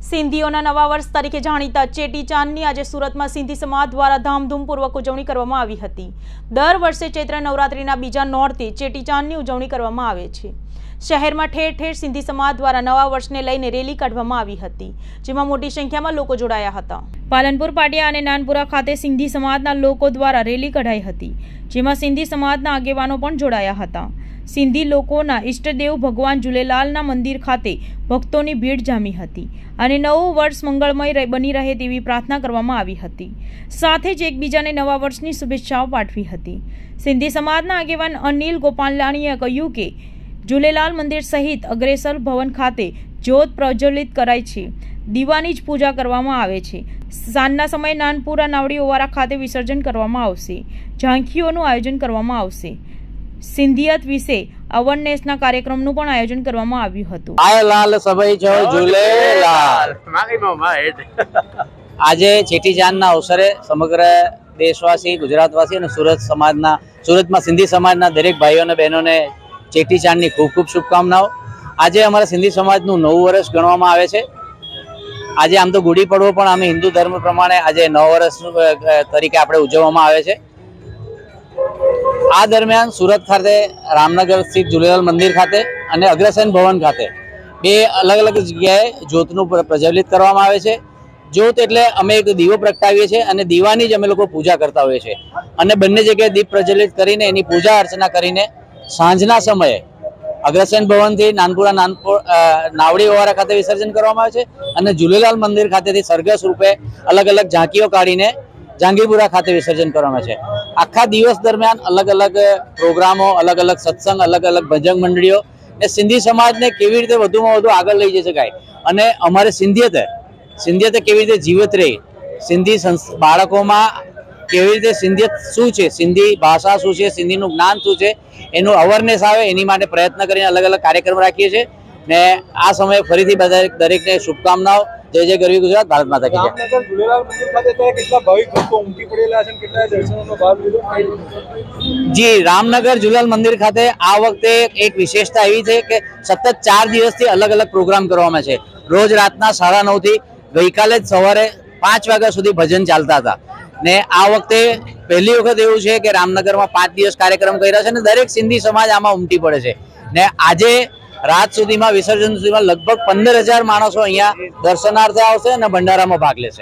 સિંધીઓના નવા વર્ષ તરીકે જાણીતા ચેટીચાંદની આજે સુરતમાં સિંધી સમાજ દ્વારા ધામધૂમપૂર્વક ઉજવણી કરવામાં આવી હતી। દર વર્ષે ચૈત્ર નવરાત્રિના બીજા નોરતે ચેટીચાંદની ઉજવણી કરવામાં આવે છે। શહેરમાં ઠેર ઠેર સિંધી સમાજ દ્વારા નવા વર્ષને લઈને રેલી કાઢવામાં આવી હતી, જેમાં મોટી સંખ્યામાં લોકો જોડાયા હતા। પાલનપુર પાટિયા અને નાનપુરા ખાતે સિંધી સમાજના લોકો દ્વારા રેલી કઢાઈ હતી, જેમાં સિંધી સમાજના આગેવાનો પણ જોડાયા હતા। સિંધી લોકોના ઈષ્ટદેવ ભગવાન ઝૂલેલાલના મંદિર ખાતે ભક્તોની ભીડ જામી હતી અને નવું વર્ષ મંગળમય બની રહે તેવી પ્રાર્થના કરવામાં આવી હતી। સાથે જ એકબીજાને નવા વર્ષની શુભેચ્છાઓ પાઠવી હતી। સિંધી સમાજના આગેવાન અનિલ ગોપાલાણીએ કહ્યું કે ઝૂલેલાલ મંદિર સહિત અગ્રેસર ભવન ખાતે જ્યોત પ્રજ્વલિત કરાય છે, દીવાની જ પૂજા કરવામાં આવે છે। સાંજના સમયે નાનપુરા નાવડી ઓવારા ખાતે વિસર્જન કરવામાં આવશે, ઝાંખીઓનું આયોજન કરવામાં આવશે। સિંધિયત વિશે અવેરનેસના કાર્યક્રમનું પણ આયોજન કરવામાં આવ્યું હતું। લાલ સભાઈ છો ઝૂલેલાલ। આજે ચેટીચાંદના અવસરે સમગ્ર દેશવાસી, ગુજરાતવાસી અને સુરતમાં સિંધી સમાજના દરેક ભાઈઓ અને બહેનોને ચેટીચાંદની ખૂબ ખૂબ શુભકામનાઓ। આજે અમારા સિંધી સમાજનું નવું વર્ષ ગણવામાં આવે છે। આજે આમ તો ગુડી પડવો પણ અમે હિન્દુ ધર્મ પ્રમાણે આજે નવ વર્ષ તરીકે આપણે ઉજવવામાં આવે છે। આ દરમિયાન સુરત ખાતે રામનગર સ્થિત ઝૂલેલાલ મંદિર ખાતે અને અગ્રસેન ભવન ખાતે બે અલગ અલગ જગ્યાએ જ્યોતનું પ્રજ્વલિત કરવામાં આવે છે। જ્યોત એટલે અમે એક દીવો પ્રગટાવીએ છીએ અને દીવાની જ અમે લોકો પૂજા કરતા હોઈએ છીએ અને બંને જગ્યાએ દીપ પ્રજ્વલિત કરીને એની પૂજા અર્ચના કરીને સાંજના સમયે અગ્રસેન ભવનથી નાનપુરા નાવડી ઓવારા ખાતે વિસર્જન કરવામાં આવે છે અને ઝૂલેલાલ મંદિર ખાતેથી સરઘસ રૂપે અલગ અલગ ઝાંકીઓ કાઢીને જાંગીપુરા ખાતે વિસર્જન કરવામાં છે। આખા દિવસ દરમિયાન અલગ અલગ પ્રોગ્રામો, અલગ અલગ સત્સંગ, અલગ અલગ ભજન મંડળીઓ એ સિંધી સમાજને કેવી રીતે વધુમાં વધુ આગળ લઈ જઈ શકાય અને અમારે સિંધિયત કેવી રીતે જીવિત રહી, સિંધી બાળકોમાં કેવી રીતે સિંધિયત શું છે, સિંધી ભાષા શું છે, સિંધીનું જ્ઞાન શું છે, એનું અવેરનેસ આવે એની માટે પ્રયત્ન કરીને અલગ અલગ કાર્યક્રમ રાખીએ છીએ। ને આ સમયે ફરીથી બધા દરેકને શુભકામનાઓ। જય જય ગરવી ગુજરાત, ભારત માતા કી જય। રામનગર ઝૂલેલાલ મંદિર ખાતે તો કેટલા ભાવિક ભક્તો ઉમટી પડેલા છે, કેટલા દર્શનોનો ભાગ લીધો? જી, રામનગર ઝૂલેલાલ મંદિર ખાતે આ વખતે એક વિશેષતા એવી છે કે સતત 4 દિવસથી અલગ અલગ પ્રોગ્રામ કરવામાં છે। રોજ રાતના 9:30 થી ગઈકાલે જ સવારે 5 વાગ્યા સુધી ભજન ચાલતા હતા ને આ વખતે પહેલી વખત એવું છે કે રામનગરમાં 5 દિવસ કાર્યક્રમ કર્યા છે અને દરેક સિંધી સમાજ આમાં ઉમટી પડે છે ને આજે રાત સુધીમાં વિસર્જન સુધીમાં લગભગ 15,000 માણસો અહીંયા દર્શનાર્થે આવશે અને ભંડારામાં ભાગ લેશે।